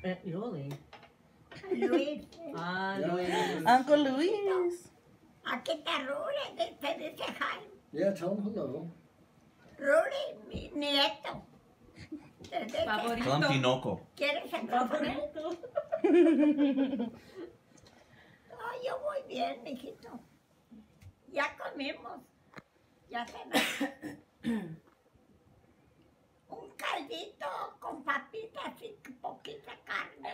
Yoli. Luis. Ah, Luis. Uncle Luis. Aquí está Ruri, te dice Jaime. Yeah, tell him hello. Ruri, mi nieto. Tell him Tinoco. ¿Quieres entrar con él? No, yo voy bien, mijito. Ya comimos. Ya cenamos. Un caldito con papitas y poquita carne.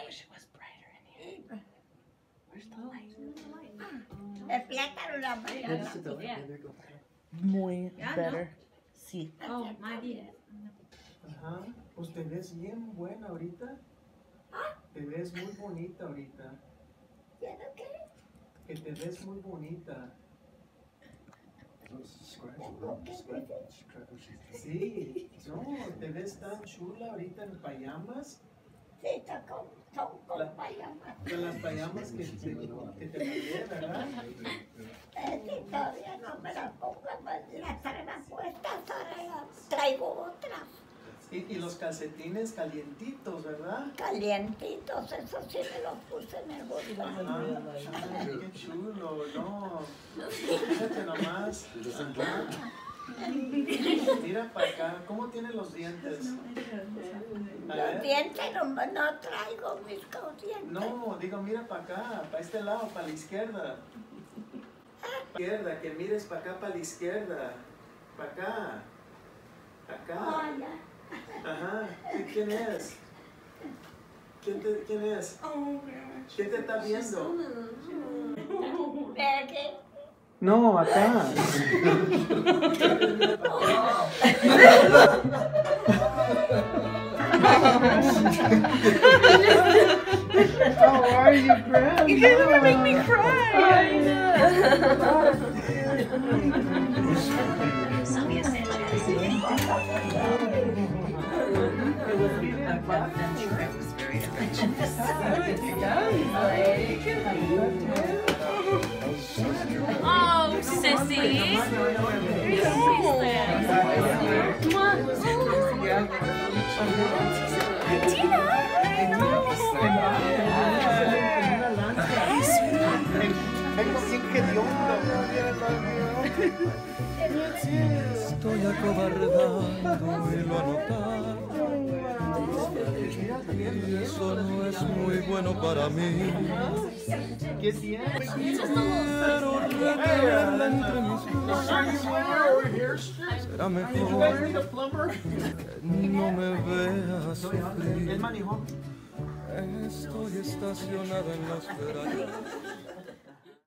El plátano la mañana. Muy better. Sí. Oh, my dear. Ajá, pues te ves bien buena ahorita. Te ves muy bonita ahorita. ¿Tiene qué? Que te ves muy bonita. Sí, no, te ves tan chula ahorita en payamas. Sí, son con payamas. Con las payamas que te mandé, ¿verdad? Sí, todavía no me las pongo, las traigo puestas, ahora traigo otras. Y los calcetines calientitos, ¿verdad? Calientitos, eso sí me los puse en el bolsillo. Ay, qué chulo, no. Fíjate nomás. Mira para acá, ¿cómo tienen los dientes? Los dientes no traigo mis dientes. No, digo, mira para acá, para este lado, para la izquierda. Izquierda, que mires para acá, para la izquierda. Para acá. Acá. Ajá. ¿Quién es? ¿Quién es? ¿Quién te está viendo? ¿Qué? No, acá. How are you, Grandma? You guys are gonna make me cry. Sylvia Sanchez. I'm sure it was very affectionate. Oh, sissy. Estoy acobardando y lo anotar. Y eso no es muy bueno para mí. ¿Qué tienes? Quiero retenerla entre mis manos. Será mejor que no me veas sufrir. Estoy estacionada en las veredas.